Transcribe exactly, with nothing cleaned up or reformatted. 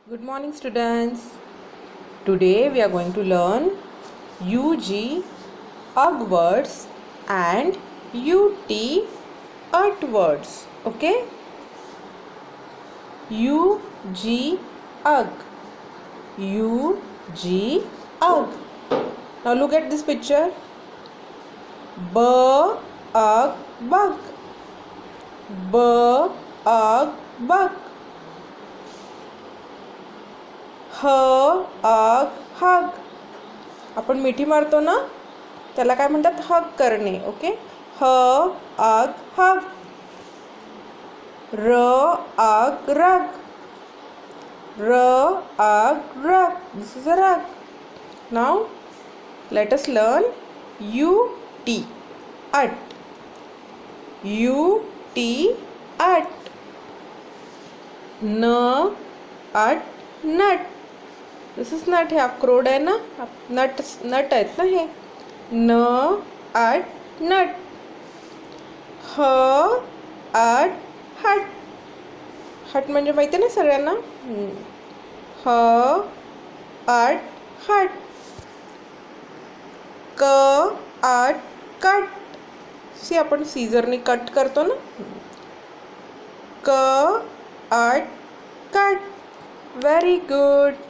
Good morning, students. Today we are going to learn U G ug words and U T ut words. Okay? U G ug. U G ug. Now look at this picture. B ug bug. B ug bug. ह अग हग. आपण मिठी मारतो ना, त्याला काय म्हणतात? हग करणे. ओके. ह अग हग. र अग रग. र अग रग. दिस is a rug. Now let us learn U T ut. U T ut. न अट नट. This is not. हे अक्रोड आहे ना, नट नट आहेत ना हे. न अट नट. ह अट हट. हट म्हणजे माहिती आहे ना सगळ्यांना. ह अट हट. क अट कट. सी आपण सीजरने कट करतो ना. क अट कट. Very good.